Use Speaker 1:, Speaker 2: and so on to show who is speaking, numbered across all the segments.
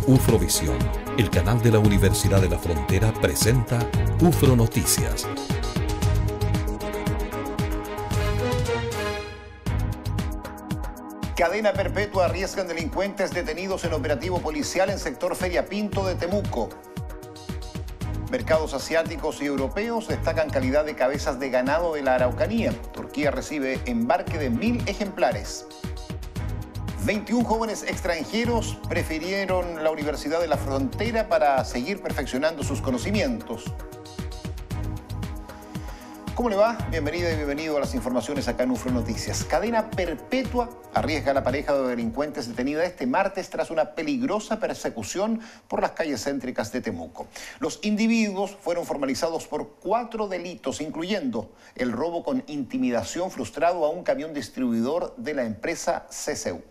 Speaker 1: Ufrovisión, el canal de la Universidad de la Frontera, presenta UFRO Noticias.
Speaker 2: Cadena perpetua, arriesgan delincuentes detenidos en operativo policial en sector Feria Pinto de Temuco. Mercados asiáticos y europeos destacan calidad de cabezas de ganado de la Araucanía. Turquía recibe embarque de 1000 ejemplares. 21 jóvenes extranjeros prefirieron la Universidad de la Frontera para seguir perfeccionando sus conocimientos. ¿Cómo le va? Bienvenida y bienvenido a las informaciones acá en UFRO Noticias. Cadena perpetua arriesga a la pareja de delincuentes detenida este martes tras una peligrosa persecución por las calles céntricas de Temuco. Los individuos fueron formalizados por 4 delitos, incluyendo el robo con intimidación frustrado a un camión distribuidor de la empresa CCU.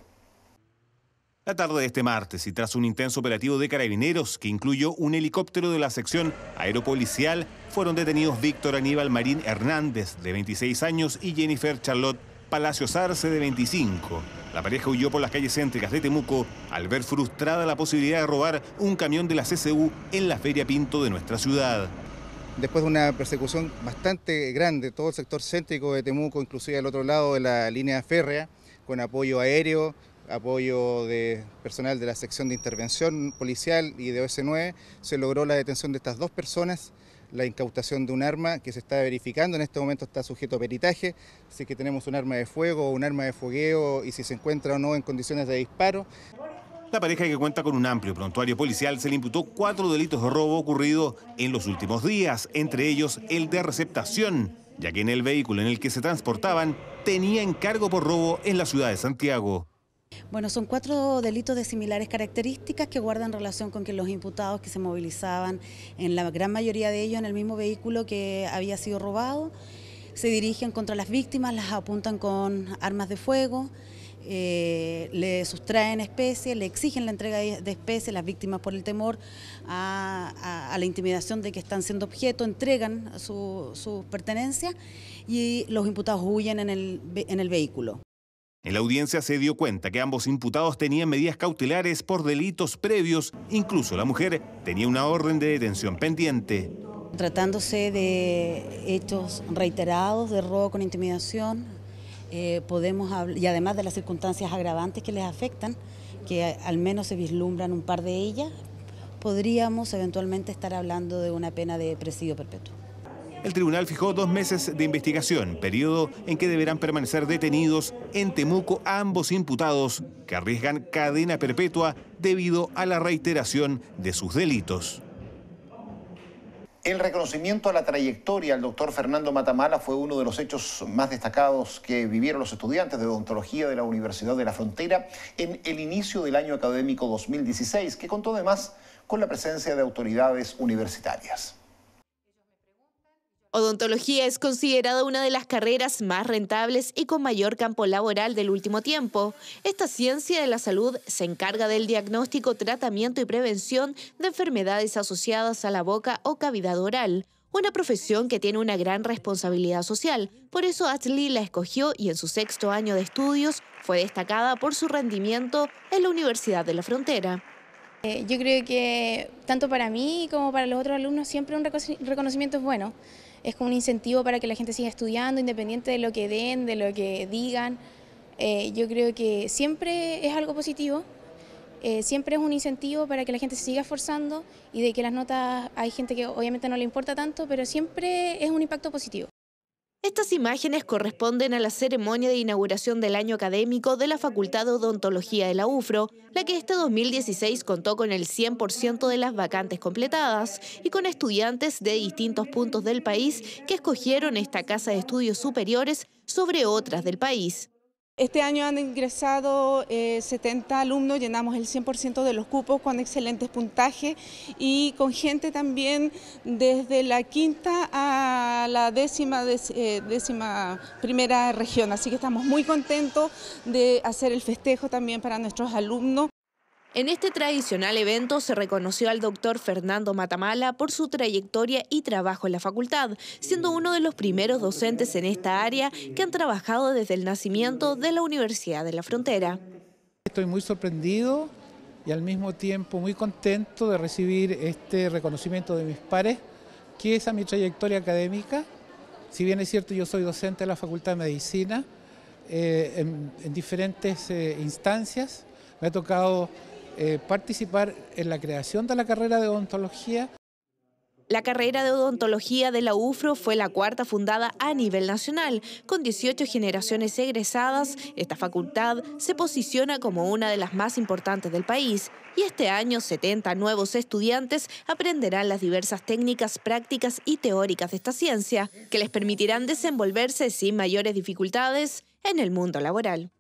Speaker 3: La tarde de este martes, y tras un intenso operativo de carabineros que incluyó un helicóptero de la sección aeropolicial, fueron detenidos Víctor Aníbal Marín Hernández, de 26 años, y Jennifer Charlotte Palacios Arce, de 25. La pareja huyó por las calles céntricas de Temuco al ver frustrada la posibilidad de robar un camión de la CCU en la Feria Pinto de nuestra ciudad.
Speaker 4: Después de una persecución bastante grande, todo el sector céntrico de Temuco, inclusive al otro lado de la línea férrea, con apoyo aéreo, apoyo de personal de la sección de intervención policial y de OS9, se logró la detención de estas 2 personas, la incautación de un arma que se está verificando, en este momento está sujeto a peritaje, así que tenemos un arma de fuego o un arma de fogueo y si se encuentra o no en condiciones de disparo.
Speaker 3: La pareja, que cuenta con un amplio prontuario policial, se le imputó 4 delitos de robo ocurridos en los últimos días, entre ellos el de receptación, ya que en el vehículo en el que se transportaban tenía encargo por robo en la ciudad de Santiago.
Speaker 5: Bueno, son 4 delitos de similares características que guardan relación con que los imputados que se movilizaban, en la gran mayoría de ellos en el mismo vehículo que había sido robado, se dirigen contra las víctimas, las apuntan con armas de fuego, le sustraen especies, le exigen la entrega de especies, las víctimas por el temor a la intimidación de que están siendo objeto, entregan sus pertenencias y los imputados huyen en el vehículo.
Speaker 3: En la audiencia se dio cuenta que ambos imputados tenían medidas cautelares por delitos previos. Incluso la mujer tenía una orden de detención pendiente.
Speaker 5: Tratándose de hechos reiterados de robo con intimidación, podemos hablar, y además de las circunstancias agravantes que les afectan, que al menos se vislumbran un par de ellas, podríamos eventualmente estar hablando de una pena de presidio perpetuo.
Speaker 3: El tribunal fijó 2 meses de investigación, periodo en que deberán permanecer detenidos en Temuco ambos imputados, que arriesgan cadena perpetua debido a la reiteración de sus delitos.
Speaker 2: El reconocimiento a la trayectoria al doctor Fernando Matamala fue uno de los hechos más destacados que vivieron los estudiantes de odontología de la Universidad de la Frontera en el inicio del año académico 2016, que contó además con la presencia de autoridades universitarias.
Speaker 6: Odontología es considerada una de las carreras más rentables y con mayor campo laboral del último tiempo. Esta ciencia de la salud se encarga del diagnóstico, tratamiento y prevención de enfermedades asociadas a la boca o cavidad oral, una profesión que tiene una gran responsabilidad social. Por eso Ashley la escogió y en su 6º año de estudios fue destacada por su rendimiento en la Universidad de la Frontera.
Speaker 7: Yo creo que tanto para mí como para los otros alumnos siempre un reconocimiento es bueno. Es como un incentivo para que la gente siga estudiando, independiente de lo que den, de lo que digan. Yo creo que siempre es algo positivo, siempre es un incentivo para que la gente se siga esforzando y de que las notas, hay gente que obviamente no le importa tanto, pero siempre es un impacto positivo.
Speaker 6: Estas imágenes corresponden a la ceremonia de inauguración del año académico de la Facultad de Odontología de la UFRO, la que este 2016 contó con el 100% de las vacantes completadas y con estudiantes de distintos puntos del país que escogieron esta casa de estudios superiores sobre otras del país.
Speaker 8: Este año han ingresado 70 alumnos, llenamos el 100% de los cupos con excelentes puntajes y con gente también desde la 5ª a la 11ª región. Así que estamos muy contentos de hacer el festejo también para nuestros alumnos.
Speaker 6: En este tradicional evento se reconoció al doctor Fernando Matamala por su trayectoria y trabajo en la facultad, siendo uno de los primeros docentes en esta área que han trabajado desde el nacimiento de la Universidad de la Frontera.
Speaker 9: Estoy muy sorprendido y al mismo tiempo muy contento de recibir este reconocimiento de mis pares, que es a mi trayectoria académica. Si bien es cierto, yo soy docente de la Facultad de Medicina en diferentes instancias, me ha tocado participar en la creación de la carrera de odontología.
Speaker 6: La carrera de odontología de la UFRO fue la cuarta fundada a nivel nacional. Con 18 generaciones egresadas, esta facultad se posiciona como una de las más importantes del país. Y este año 70 nuevos estudiantes aprenderán las diversas técnicas prácticas y teóricas de esta ciencia, que les permitirán desenvolverse sin mayores dificultades en el mundo laboral.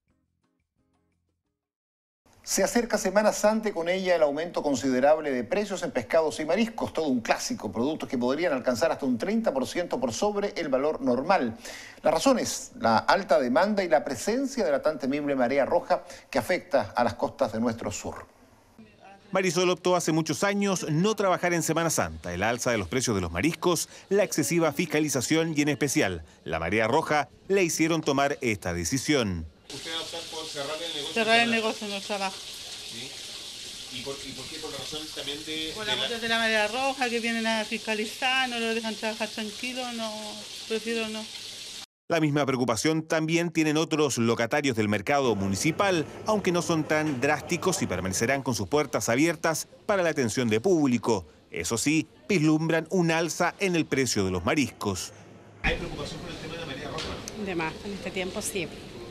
Speaker 2: Se acerca Semana Santa y con ella el aumento considerable de precios en pescados y mariscos, todo un clásico, productos que podrían alcanzar hasta un 30% por sobre el valor normal. La razón es la alta demanda y la presencia de la tan temible marea roja que afecta a las costas de nuestro sur.
Speaker 3: Marisol optó hace muchos años no trabajar en Semana Santa. El alza de los precios de los mariscos, la excesiva fiscalización y en especial la marea roja le hicieron tomar esta decisión.
Speaker 10: ¿Usted va a optar por cerrar el negocio?
Speaker 8: Cerrar el negocio, no trabajo.
Speaker 10: ¿Sí? ¿Y por qué? ¿Por la razón también de...?
Speaker 8: Por la cuestión de la marea roja, que vienen a fiscalizar, no lo dejan trabajar tranquilo, no, prefiero no.
Speaker 3: La misma preocupación también tienen otros locatarios del mercado municipal, aunque no son tan drásticos y permanecerán con sus puertas abiertas para la atención de público. Eso sí, vislumbran un alza en el precio de los mariscos.
Speaker 10: ¿Hay preocupación por el tema de la marea roja?
Speaker 11: De más, en este tiempo sí.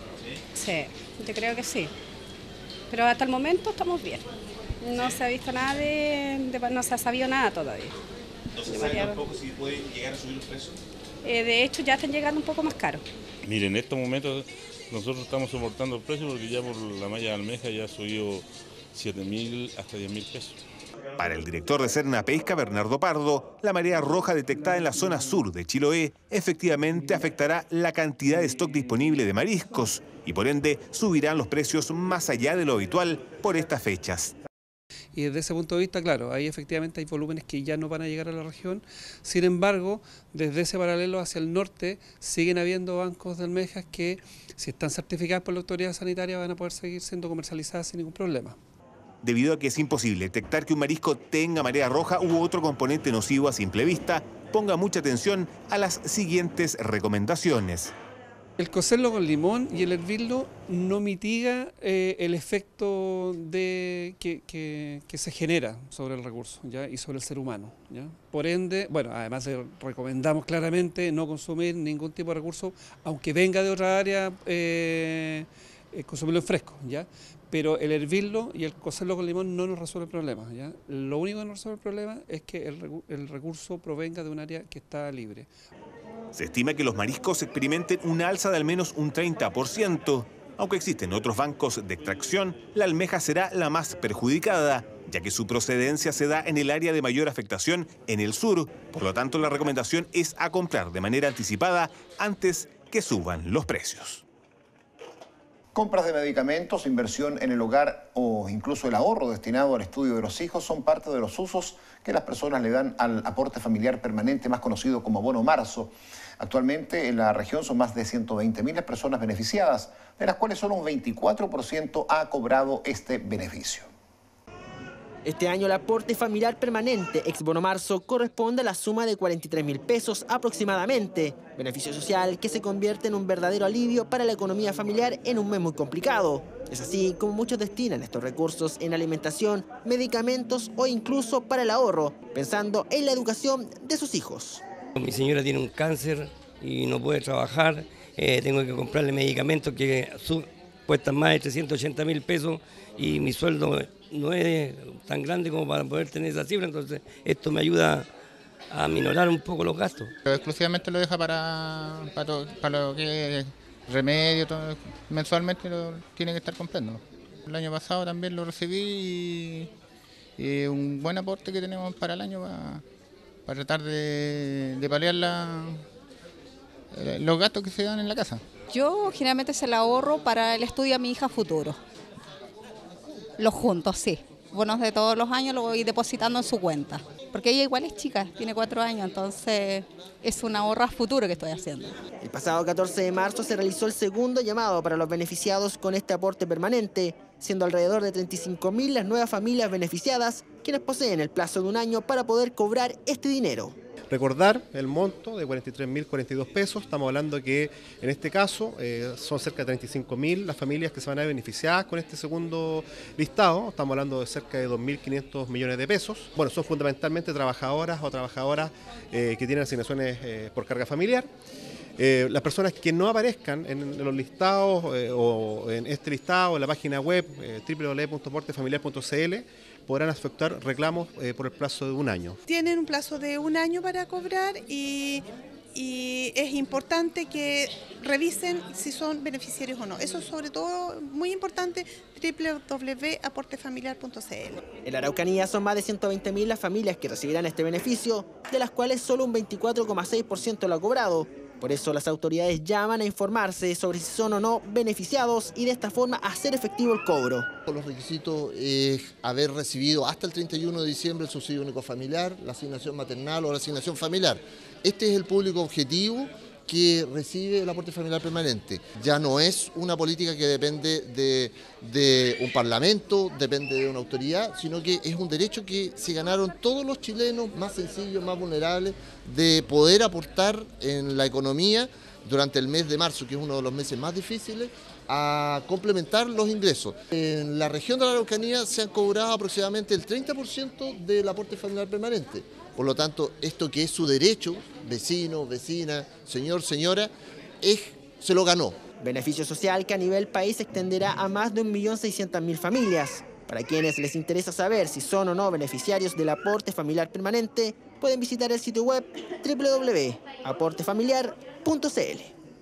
Speaker 11: Sí, yo creo que sí. Pero hasta el momento estamos bien. No se ha visto nada no se ha sabido nada todavía.
Speaker 10: ¿No se sabe tampoco si pueden llegar a subir los precios?
Speaker 11: De hecho, ya están llegando un poco más caros.
Speaker 12: Mire, en estos momentos nosotros estamos soportando el precio porque ya por la malla de almeja ya ha subido 7.000 hasta 10.000 pesos.
Speaker 3: Para el director de Serna Pesca, Bernardo Pardo, la marea roja detectada en la zona sur de Chiloé efectivamente afectará la cantidad de stock disponible de mariscos y por ende subirán los precios más allá de lo habitual por estas fechas.
Speaker 13: Y desde ese punto de vista, claro, ahí efectivamente hay volúmenes que ya no van a llegar a la región. Sin embargo, desde ese paralelo hacia el norte siguen habiendo bancos de almejas que, si están certificadas por la autoridad sanitaria, van a poder seguir siendo comercializadas sin ningún problema.
Speaker 3: Debido a que es imposible detectar que un marisco tenga marea roja u otro componente nocivo a simple vista, ponga mucha atención a las siguientes recomendaciones.
Speaker 13: El cocerlo con limón y el hervirlo no mitiga el efecto que se genera sobre el recurso, ¿ya? Y sobre el ser humano, ¿ya? Por ende, bueno, además recomendamos claramente no consumir ningún tipo de recurso, aunque venga de otra área, consumirlo en fresco, ¿ya? Pero el hervirlo y el cocerlo con limón no nos resuelve el problema, ¿ya? Lo único que nos resuelve el problema es que el recurso provenga de un área que está libre.
Speaker 3: Se estima que los mariscos experimenten una alza de al menos un 30%. Aunque existen otros bancos de extracción, la almeja será la más perjudicada, ya que su procedencia se da en el área de mayor afectación en el sur. Por lo tanto, la recomendación es a comprar de manera anticipada antes que suban los precios.
Speaker 2: Compras de medicamentos, inversión en el hogar o incluso el ahorro destinado al estudio de los hijos son parte de los usos que las personas le dan al aporte familiar permanente, más conocido como Bono Marzo. Actualmente en la región son más de 120.000 las personas beneficiadas, de las cuales solo un 24% ha cobrado este beneficio.
Speaker 14: Este año el aporte familiar permanente ex Bono Marzo corresponde a la suma de 43.000 pesos aproximadamente. Beneficio social que se convierte en un verdadero alivio para la economía familiar en un mes muy complicado. Es así como muchos destinan estos recursos en alimentación, medicamentos o incluso para el ahorro, pensando en la educación de sus hijos.
Speaker 15: Mi señora tiene un cáncer y no puede trabajar, tengo que comprarle medicamentos que cuestan más de 380.000 pesos y mi sueldo no es tan grande como para poder tener esa cifra, entonces esto me ayuda a minorar un poco los gastos.
Speaker 4: Pero exclusivamente lo deja para lo que es remedio, todo, mensualmente lo tiene que estar comprando. El año pasado también lo recibí y un buen aporte que tenemos para el año para tratar de paliar los gastos que se dan en la casa.
Speaker 16: Yo generalmente se la ahorro para el estudio de mi hija futuro. Los juntos, sí. Bonos de todos los años lo voy depositando en su cuenta. porque ella igual es chica, tiene 4 años, entonces es un ahorro a futuro que estoy haciendo.
Speaker 14: El pasado 14 de marzo se realizó el segundo llamado para los beneficiados con este aporte permanente, siendo alrededor de 35.000 las nuevas familias beneficiadas, quienes poseen el plazo de un año para poder cobrar este dinero.
Speaker 17: Recordar el monto de 43.042 pesos, estamos hablando que en este caso son cerca de 35.000 las familias que se van a ver beneficiadas con este segundo listado, estamos hablando de cerca de 2.500 millones de pesos. Bueno, son fundamentalmente trabajadoras o trabajadoras que tienen asignaciones por carga familiar. Las personas que no aparezcan en los listados o en este listado, en la página web www.aportefamiliar.cl, podrán efectuar reclamos por el plazo de un año.
Speaker 18: Tienen un plazo de un año para cobrar y es importante que revisen si son beneficiarios o no. Eso es sobre todo muy importante, www.aportefamiliar.cl.
Speaker 14: En la Araucanía son más de 120.000 las familias que recibirán este beneficio, de las cuales solo un 24,6% lo ha cobrado. Por eso las autoridades llaman a informarse sobre si son o no beneficiados y de esta forma hacer efectivo el cobro.
Speaker 19: Los requisitos es haber recibido hasta el 31 de diciembre el subsidio único familiar, la asignación maternal o la asignación familiar. Este es el público objetivo que recibe el aporte familiar permanente. Ya no es una política que depende de un parlamento, depende de una autoridad, sino que es un derecho que se ganaron todos los chilenos más sencillos, más vulnerables, de poder aportar en la economía durante el mes de marzo, que es uno de los meses más difíciles, a complementar los ingresos. En la región de la Araucanía se han cobrado aproximadamente el 30% del aporte familiar permanente. Por lo tanto, esto que es su derecho, vecino, vecina, señor, señora, se lo ganó.
Speaker 14: Beneficio social que a nivel país se extenderá a más de 1.600.000 familias. Para quienes les interesa saber si son o no beneficiarios del aporte familiar permanente, pueden visitar el sitio web www.aportefamiliar.cl.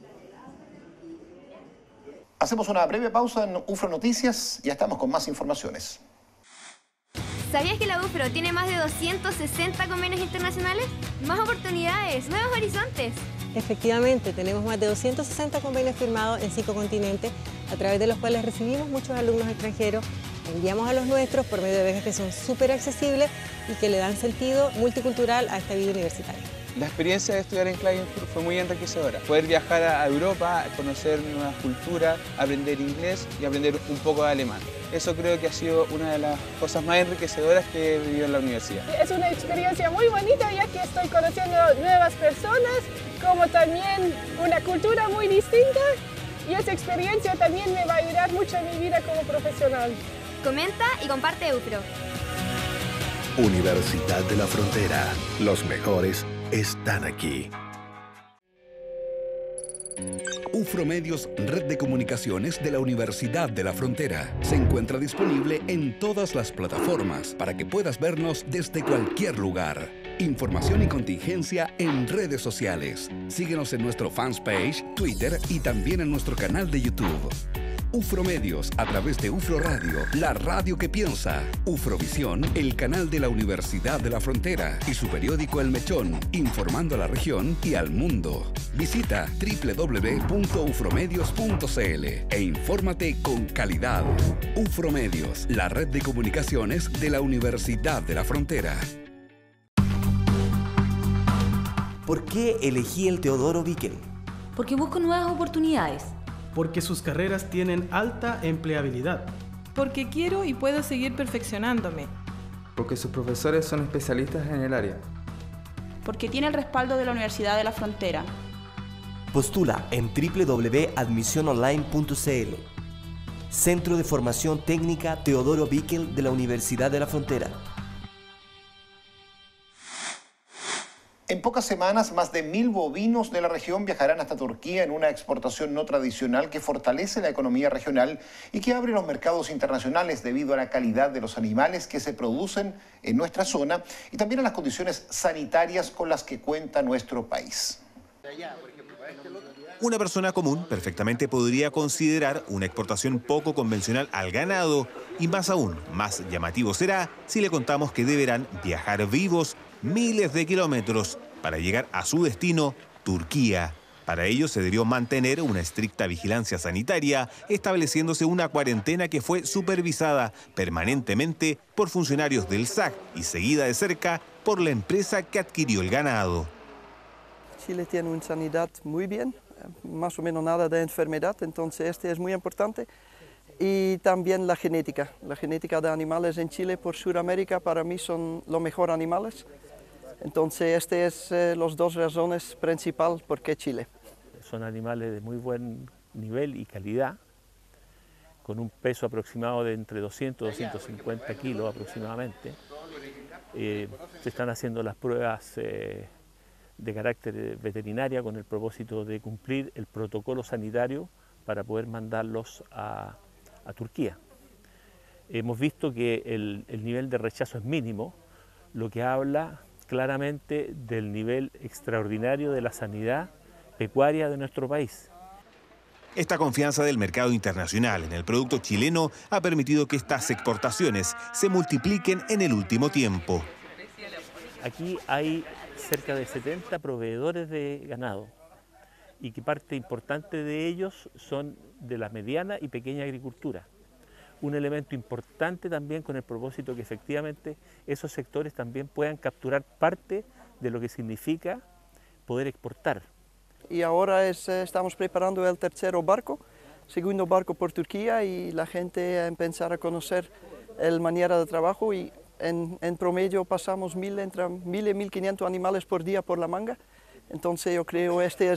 Speaker 2: Hacemos una breve pausa en UFRO Noticias, ya estamos con más informaciones.
Speaker 20: ¿Sabías que la UFRO tiene más de 260 convenios internacionales? Más oportunidades, nuevos horizontes.
Speaker 21: Efectivamente, tenemos más de 260 convenios firmados en 5 continentes, a través de los cuales recibimos muchos alumnos extranjeros, enviamos a los nuestros por medio de becas que son súper accesibles y que le dan sentido multicultural a esta vida universitaria.
Speaker 22: La experiencia de estudiar en Klagenfurt fue muy enriquecedora. Poder viajar a Europa, conocer nuevas culturas, aprender inglés y aprender un poco de alemán. Eso creo que ha sido una de las cosas más enriquecedoras que he vivido en la universidad.
Speaker 23: Es una experiencia muy bonita, ya que estoy conociendo nuevas personas, como también una cultura muy distinta, y esa experiencia también me va a ayudar mucho en mi vida como profesional.
Speaker 20: Comenta y comparte UFRO.
Speaker 24: Universidad de la Frontera. Los mejores están aquí. UFRO Medios, red de comunicaciones de la Universidad de la Frontera. Se encuentra disponible en todas las plataformas para que puedas vernos desde cualquier lugar. Información y contingencia en redes sociales. Síguenos en nuestro fanpage, Twitter y también en nuestro canal de YouTube. UFRO Medios, a través de UFRO Radio, la radio que piensa. UFROvisión, el canal de la Universidad de la Frontera, y su periódico El Mechón, informando a la región y al mundo. Visita www.ufromedios.cl e infórmate con calidad. UFRO Medios, la red de comunicaciones de la Universidad de la Frontera.
Speaker 25: ¿Por qué elegí el Teodoro Bickel?
Speaker 26: Porque busco nuevas oportunidades.
Speaker 27: Porque sus carreras tienen alta empleabilidad.
Speaker 28: Porque quiero y puedo seguir perfeccionándome.
Speaker 29: Porque sus profesores son especialistas en el área.
Speaker 28: Porque tiene el respaldo de la Universidad de la Frontera.
Speaker 25: Postula en www.admisiononline.cl. Centro de Formación Técnica Teodoro Bickel de la Universidad de la Frontera.
Speaker 2: En pocas semanas, más de 1.000 bovinos de la región viajarán hasta Turquía en una exportación no tradicional que fortalece la economía regional y que abre los mercados internacionales debido a la calidad de los animales que se producen en nuestra zona y también a las condiciones sanitarias con las que cuenta nuestro país.
Speaker 3: Una persona común perfectamente podría considerar una exportación poco convencional al ganado y más aún, más llamativo será si le contamos que deberán viajar vivos miles de kilómetros para llegar a su destino, Turquía. Para ello se debió mantener una estricta vigilancia sanitaria, estableciéndose una cuarentena que fue supervisada permanentemente por funcionarios del SAC y seguida de cerca por la empresa que adquirió el ganado.
Speaker 1: Chile tiene una sanidad muy bien, más o menos nada de enfermedad, entonces este es muy importante. Y también la genética de animales en Chile por Sudamérica para mí son los mejores animales. Entonces estas es las dos razones principales por qué Chile.
Speaker 5: Son animales de muy buen nivel y calidad, con un peso aproximado de entre 200 y 250 kilos aproximadamente. Se están haciendo las pruebas de carácter veterinaria con el propósito de cumplir el protocolo sanitario para poder mandarlos a Turquía. Hemos visto que el nivel de rechazo es mínimo, lo que habla claramente del nivel extraordinario de la sanidad pecuaria de nuestro país.
Speaker 3: Esta confianza del mercado internacional en el producto chileno ha permitido que estas exportaciones se multipliquen en el último tiempo.
Speaker 5: Aquí hay cerca de 70 proveedores de ganado y que parte importante de ellos son de la mediana y pequeña agricultura. Un elemento importante también con el propósito que efectivamente esos sectores también puedan capturar parte de lo que significa poder exportar.
Speaker 1: Y ahora estamos preparando el tercer barco, segundo barco por Turquía y la gente a empezar a conocer la manera de trabajo y en promedio pasamos entre 1.000 y 1.500 animales por día por la manga. Entonces yo creo que esta es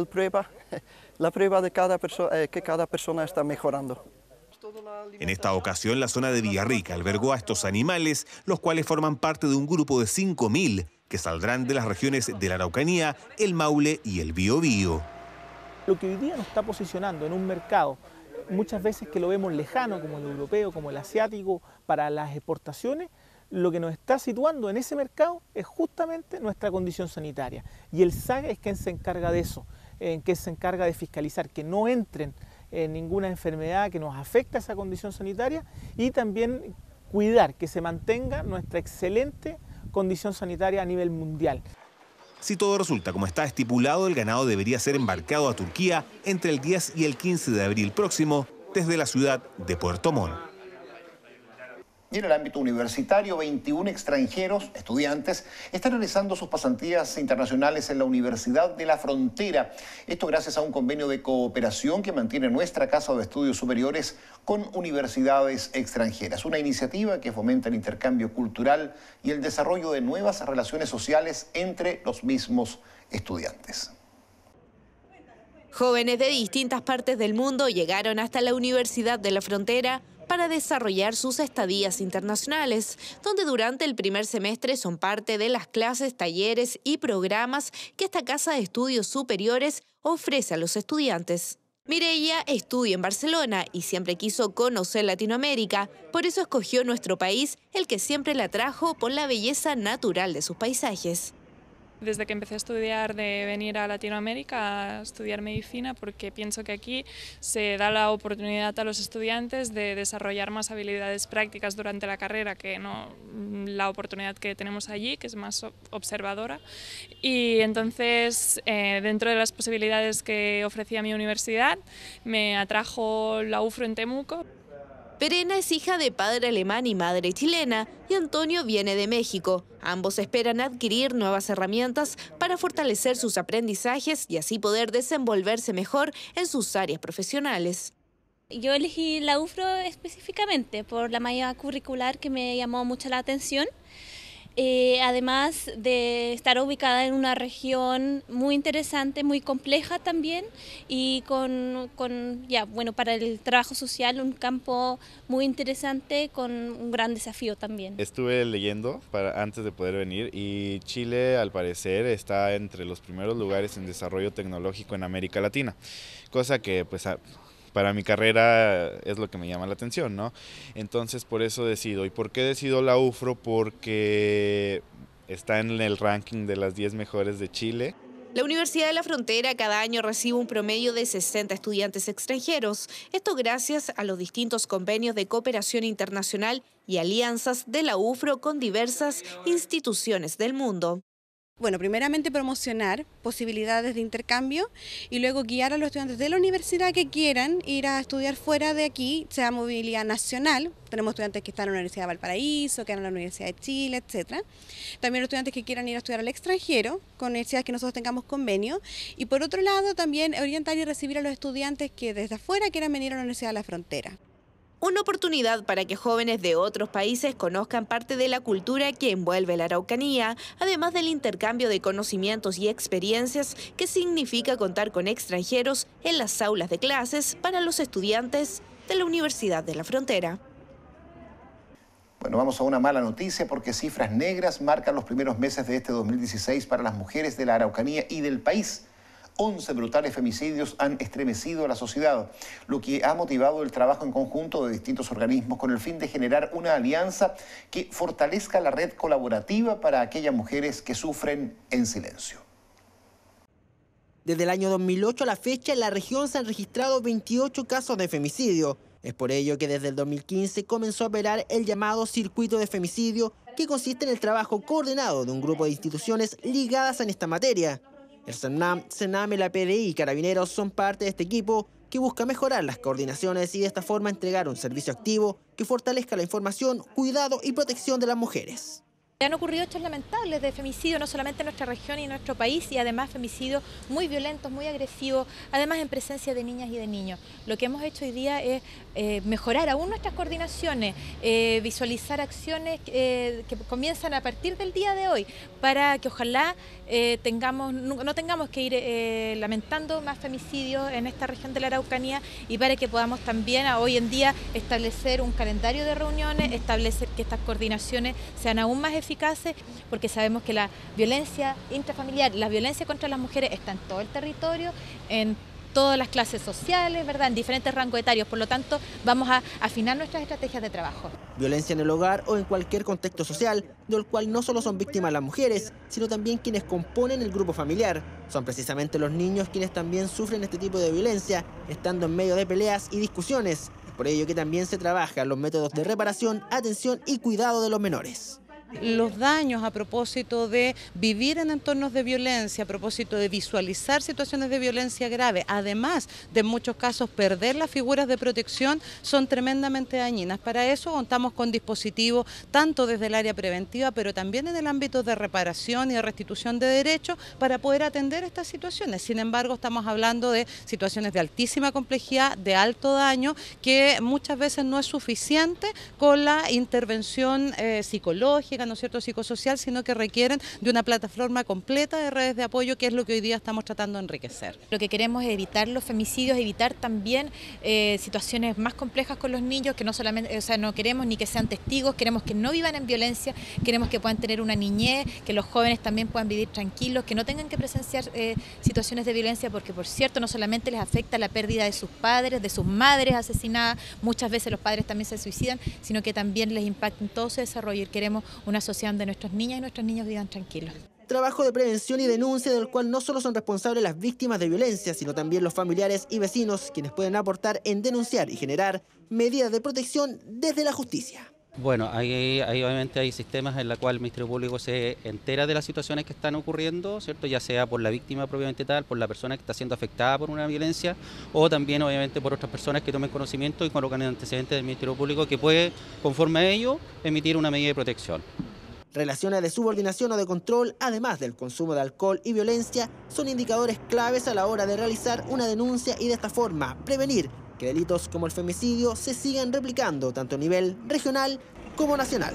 Speaker 1: la prueba de que cada persona está mejorando.
Speaker 3: En esta ocasión, la zona de Villarrica albergó a estos animales, los cuales forman parte de un grupo de 5.000 que saldrán de las regiones de la Araucanía, el Maule y el Biobío.
Speaker 6: Lo que hoy día nos está posicionando en un mercado, muchas veces que lo vemos lejano, como el europeo, como el asiático, para las exportaciones, lo que nos está situando en ese mercado es justamente nuestra condición sanitaria. Y el SAC es quien se encarga de eso, que se encarga de fiscalizar que no entren ninguna enfermedad que nos afecte a esa condición sanitaria y también cuidar que se mantenga nuestra excelente condición sanitaria a nivel mundial.
Speaker 3: Si todo resulta como está estipulado, el ganado debería ser embarcado a Turquía entre el 10 y el 15 de abril próximo desde la ciudad de Puerto Montt.
Speaker 2: Y en el ámbito universitario, 21 extranjeros, estudiantes, están realizando sus pasantías internacionales en la Universidad de la Frontera. Esto gracias a un convenio de cooperación que mantiene nuestra Casa de Estudios Superiores con universidades extranjeras. Una iniciativa que fomenta el intercambio cultural y el desarrollo de nuevas relaciones sociales entre los mismos estudiantes.
Speaker 7: Jóvenes de distintas partes del mundo llegaron hasta la Universidad de la Frontera para desarrollar sus estadías internacionales, donde durante el primer semestre son parte de las clases, talleres y programas que esta Casa de Estudios Superiores ofrece a los estudiantes. Mireia estudia en Barcelona y siempre quiso conocer Latinoamérica, por eso escogió nuestro país, el que siempre la atrajo por la belleza natural de sus paisajes.
Speaker 8: Desde que empecé a estudiar de venir a Latinoamérica a estudiar medicina, porque pienso que aquí se da la oportunidad a los estudiantes de desarrollar más habilidades prácticas durante la carrera que no la oportunidad que tenemos allí, que es más observadora. Y entonces, dentro de las posibilidades que ofrecía mi universidad, me atrajo la UFRO en Temuco.
Speaker 7: Verena es hija de padre alemán y madre chilena, y Antonio viene de México. Ambos esperan adquirir nuevas herramientas para fortalecer sus aprendizajes y así poder desenvolverse mejor en sus áreas profesionales.
Speaker 9: Yo elegí la UFRO específicamente por la malla curricular que me llamó mucho la atención. Además de estar ubicada en una región muy interesante, muy compleja también y para el trabajo social un campo muy interesante con un gran desafío también.
Speaker 10: Estuve leyendo antes de poder venir y Chile al parecer está entre los primeros lugares en desarrollo tecnológico en América Latina, cosa que pues para mi carrera es lo que me llama la atención, ¿no? Entonces por eso decido. ¿Y por qué decido la UFRO? Porque está en el ranking de las 10 mejores de Chile.
Speaker 7: La Universidad de la Frontera cada año recibe un promedio de 60 estudiantes extranjeros. Esto gracias a los distintos convenios de cooperación internacional y alianzas de la UFRO con diversas instituciones del mundo.
Speaker 4: Bueno, primeramente promocionar posibilidades de intercambio y luego guiar a los estudiantes de la universidad que quieran ir a estudiar fuera de aquí, sea movilidad nacional. Tenemos estudiantes que están en la Universidad de Valparaíso, que están en la Universidad de Chile, etc. También estudiantes que quieran ir a estudiar al extranjero, con universidades que nosotros tengamos convenio. Y por otro lado, también orientar y recibir a los estudiantes que desde afuera quieran venir a la Universidad de la Frontera.
Speaker 7: Una oportunidad para que jóvenes de otros países conozcan parte de la cultura que envuelve la Araucanía, además del intercambio de conocimientos y experiencias que significa contar con extranjeros en las aulas de clases para los estudiantes de la Universidad de la Frontera.
Speaker 2: Bueno, vamos a una mala noticia porque cifras negras marcan los primeros meses de este 2016 para las mujeres de la Araucanía y del país. 11 brutales femicidios han estremecido a la sociedad, lo que ha motivado el trabajo en conjunto de distintos organismos con el fin de generar una alianza que fortalezca la red colaborativa para aquellas mujeres que sufren en silencio.
Speaker 14: Desde el año 2008 a la fecha, en la región se han registrado 28 casos de femicidio. Es por ello que desde el 2015 comenzó a operar el llamado Circuito de Femicidio, que consiste en el trabajo coordinado de un grupo de instituciones ligadas en esta materia. El CERNAM, CENAME, la PDI y Carabineros son parte de este equipo que busca mejorar las coordinaciones y de esta forma entregar un servicio activo que fortalezca la información, cuidado y protección de las mujeres.
Speaker 11: Han ocurrido hechos lamentables de femicidio, no solamente en nuestra región y en nuestro país, y además femicidios muy violentos, muy agresivos, además en presencia de niñas y de niños. Lo que hemos hecho hoy día es mejorar aún nuestras coordinaciones, visualizar acciones que comienzan a partir del día de hoy, para que ojalá no tengamos que ir lamentando más femicidios en esta región de la Araucanía y para que podamos también hoy en día establecer un calendario de reuniones, establecer que estas coordinaciones sean aún más eficaces, porque sabemos que la violencia intrafamiliar, la violencia contra las mujeres está en todo el territorio, en todas las clases sociales, ¿verdad?, en diferentes rangos etarios. Por lo tanto, vamos a afinar nuestras estrategias de trabajo.
Speaker 14: Violencia en el hogar o en cualquier contexto social, del cual no solo son víctimas las mujeres, sino también quienes componen el grupo familiar. Son precisamente los niños quienes también sufren este tipo de violencia, estando en medio de peleas y discusiones. Es por ello que también se trabajan los métodos de reparación, atención y cuidado de los menores.
Speaker 12: Los daños a propósito de vivir en entornos de violencia, a propósito de visualizar situaciones de violencia grave, además de en muchos casos perder las figuras de protección, son tremendamente dañinas. Para eso contamos con dispositivos tanto desde el área preventiva, pero también en el ámbito de reparación y de restitución de derechos para poder atender estas situaciones. Sin embargo, estamos hablando de situaciones de altísima complejidad, de alto daño, que muchas veces no es suficiente con la intervención psicológica, ¿no es cierto?, psicosocial, sino que requieren de una plataforma completa de redes de apoyo, que es lo que hoy día estamos tratando de enriquecer.
Speaker 11: Lo que queremos es evitar los femicidios, evitar también situaciones más complejas con los niños, que no solamente, no queremos ni que sean testigos, queremos que no vivan en violencia, queremos que puedan tener una niñez, que los jóvenes también puedan vivir tranquilos, que no tengan que presenciar situaciones de violencia, porque por cierto no solamente les afecta la pérdida de sus padres, de sus madres asesinadas, muchas veces los padres también se suicidan, sino que también les impacta en todo su desarrollo, y queremos una sociedad donde nuestras niñas y nuestros niños vivan tranquilos.
Speaker 14: Trabajo de prevención y denuncia del cual no solo son responsables las víctimas de violencia, sino también los familiares y vecinos, quienes pueden aportar en denunciar y generar medidas de protección desde la justicia.
Speaker 13: Bueno, obviamente hay sistemas en los cuales el Ministerio Público se entera de las situaciones que están ocurriendo, ¿cierto?, ya sea por la víctima propiamente tal, por la persona que está siendo afectada por una violencia, o también obviamente por otras personas que tomen conocimiento y colocan el antecedente del Ministerio Público, que puede, conforme a ello, emitir una medida de protección.
Speaker 14: Relaciones de subordinación o de control, además del consumo de alcohol y violencia, son indicadores claves a la hora de realizar una denuncia y de esta forma prevenir que delitos como el femicidio se sigan replicando tanto a nivel regional como nacional.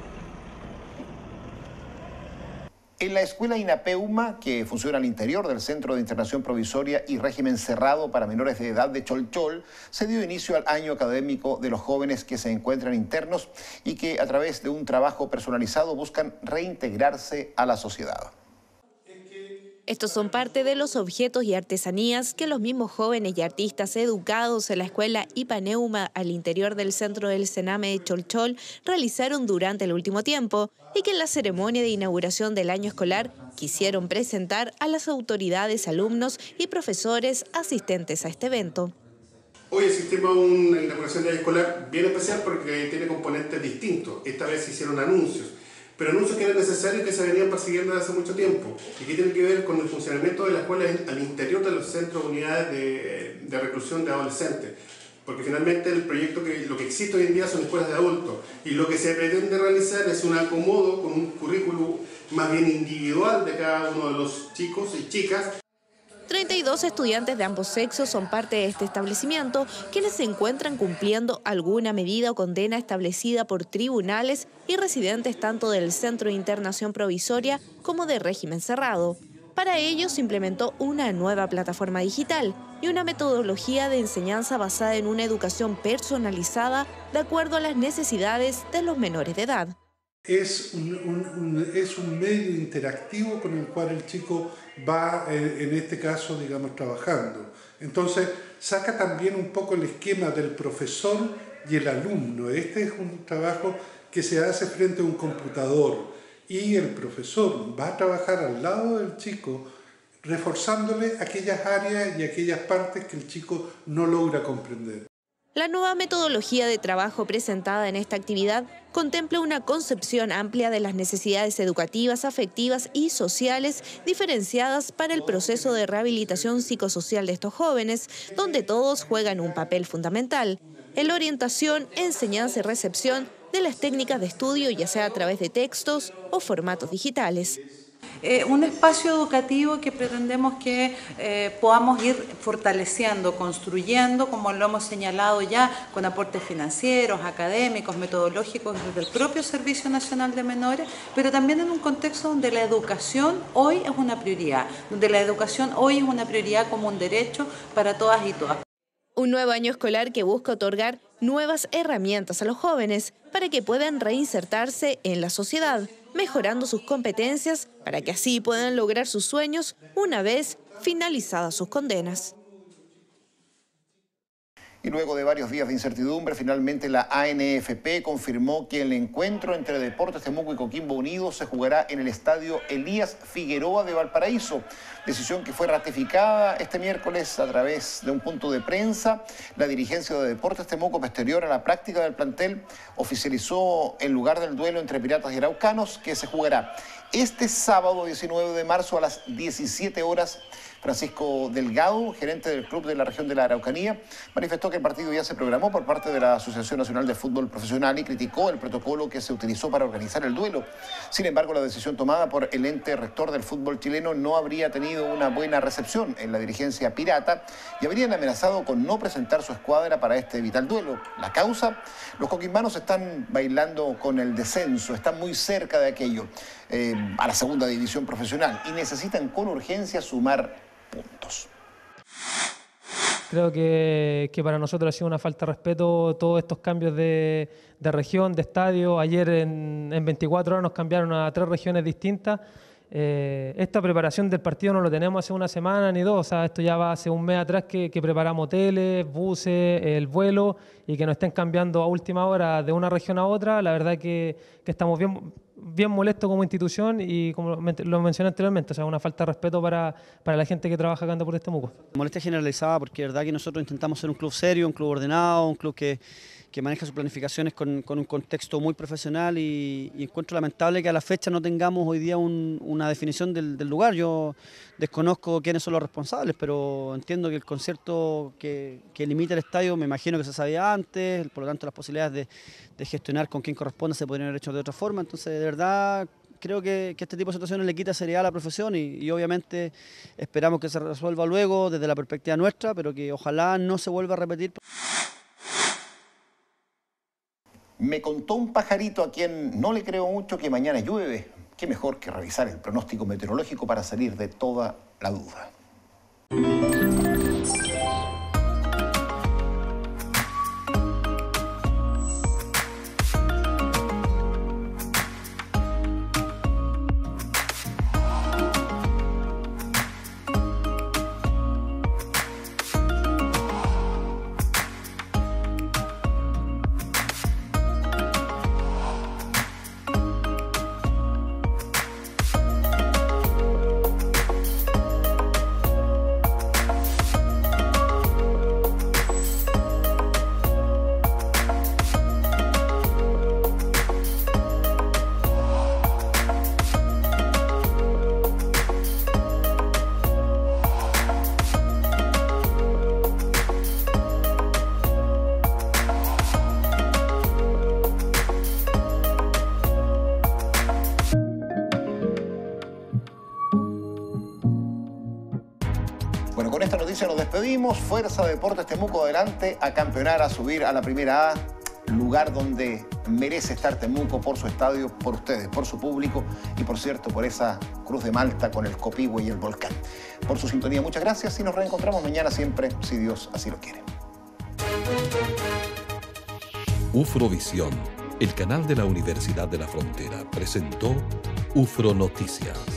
Speaker 2: En la escuela INAPEUMA, que funciona al interior del Centro de Internación Provisoria y Régimen Cerrado para Menores de Edad de Cholchol, se dio inicio al año académico de los jóvenes que se encuentran internos y que a través de un trabajo personalizado buscan reintegrarse a la sociedad.
Speaker 7: Estos son parte de los objetos y artesanías que los mismos jóvenes y artistas educados en la escuela IPANEUMA al interior del centro del CENAME de Cholchol realizaron durante el último tiempo y que en la ceremonia de inauguración del año escolar quisieron presentar a las autoridades, alumnos y profesores asistentes a este evento.
Speaker 15: Hoy asistimos a una inauguración de año escolar bien especial porque tiene componentes distintos. Esta vez se hicieron anuncios. pero anuncios que eran necesarios y que se venían persiguiendo desde hace mucho tiempo y que tienen que ver con el funcionamiento de las escuelas al interior de los centros, unidades de reclusión de adolescentes. Porque finalmente el proyecto, lo que existe hoy en día son escuelas de adultos y lo que se pretende realizar es un acomodo con un currículum más bien individual de cada uno de los chicos y chicas.
Speaker 7: 32 estudiantes de ambos sexos son parte de este establecimiento, quienes se encuentran cumpliendo alguna medida o condena establecida por tribunales y residentes tanto del Centro de Internación Provisoria como de régimen cerrado. Para ello se implementó una nueva plataforma digital y una metodología de enseñanza basada en una educación personalizada de acuerdo a las necesidades de los menores de edad.
Speaker 16: Es un medio interactivo con el cual el chico va, en este caso, digamos, trabajando. Entonces, saca también un poco el esquema del profesor y el alumno. Este es un trabajo que se hace frente a un computador y el profesor va a trabajar al lado del chico, reforzándole aquellas áreas y aquellas partes que el chico no logra comprender.
Speaker 7: La nueva metodología de trabajo presentada en esta actividad contempla una concepción amplia de las necesidades educativas, afectivas y sociales diferenciadas para el proceso de rehabilitación psicosocial de estos jóvenes, donde todos juegan un papel fundamental en la orientación, enseñanza y recepción de las técnicas de estudio, ya sea a través de textos o formatos digitales.
Speaker 12: Un espacio educativo que pretendemos que podamos ir fortaleciendo, construyendo, como lo hemos señalado ya, con aportes financieros, académicos, metodológicos desde el propio Servicio Nacional de Menores, pero también en un contexto donde la educación hoy es una prioridad, donde la educación hoy es una prioridad como un derecho para todas y todas.
Speaker 7: Un nuevo año escolar que busca otorgar nuevas herramientas a los jóvenes para que puedan reinsertarse en la sociedad, mejorando sus competencias para que así puedan lograr sus sueños una vez finalizadas sus condenas.
Speaker 2: Y luego de varios días de incertidumbre, finalmente la ANFP confirmó que el encuentro entre Deportes Temuco y Coquimbo Unidos se jugará en el estadio Elías Figueroa de Valparaíso. Decisión que fue ratificada este miércoles a través de un punto de prensa. La dirigencia de Deportes Temuco, posterior a la práctica del plantel, oficializó el lugar del duelo entre Piratas y Araucanos, que se jugará este sábado 19 de marzo a las 17 horas. Francisco Delgado, gerente del club de la región de la Araucanía, manifestó que el partido ya se programó por parte de la Asociación Nacional de Fútbol Profesional y criticó el protocolo que se utilizó para organizar el duelo. Sin embargo, la decisión tomada por el ente rector del fútbol chileno no habría tenido una buena recepción en la dirigencia pirata y habrían amenazado con no presentar su escuadra para este vital duelo. La causa: los coquimbanos están bailando con el descenso, están muy cerca de aquello, a la segunda división profesional, y necesitan con urgencia sumar puntos.
Speaker 17: Creo que para nosotros ha sido una falta de respeto todos estos cambios de región, de estadio. Ayer en 24 horas nos cambiaron a 3 regiones distintas. Esta preparación del partido no lo tenemos hace una semana ni dos, o sea, esto ya va hace un mes atrás que preparamos hoteles, buses, el vuelo, y que nos estén cambiando a última hora de una región a otra. La verdad que estamos bien molestos como institución y, como lo mencioné anteriormente, o sea, una falta de respeto para la gente que trabaja acá en Deportes Temuco.
Speaker 18: Molestia generalizada porque es verdad que nosotros intentamos ser un club serio, un club ordenado, un club que maneja sus planificaciones con un contexto muy profesional, y encuentro lamentable que a la fecha no tengamos hoy día una definición del lugar. Yo desconozco quiénes son los responsables, pero entiendo que el concierto que limita el estadio, me imagino que se sabía antes, por lo tanto las posibilidades de gestionar con quién corresponde se podrían haber hecho de otra forma. Entonces, de verdad, creo que este tipo de situaciones le quita seriedad a la profesión y obviamente esperamos que se resuelva luego desde la perspectiva nuestra, pero que ojalá no se vuelva a repetir.
Speaker 2: Me contó un pajarito a quien no le creo mucho que mañana llueve. Qué mejor que revisar el pronóstico meteorológico para salir de toda la duda. Noticias nos despedimos. Fuerza Deportes Temuco adelante a campeonar, a subir a la primera A, lugar donde merece estar Temuco por su estadio, por ustedes, por su público y, por cierto, por esa Cruz de Malta con el Copihue y el volcán. Por su sintonía, muchas gracias y nos reencontramos mañana siempre, si Dios así lo quiere.
Speaker 19: Ufrovisión, el canal de la Universidad de la Frontera, presentó Ufro Noticias.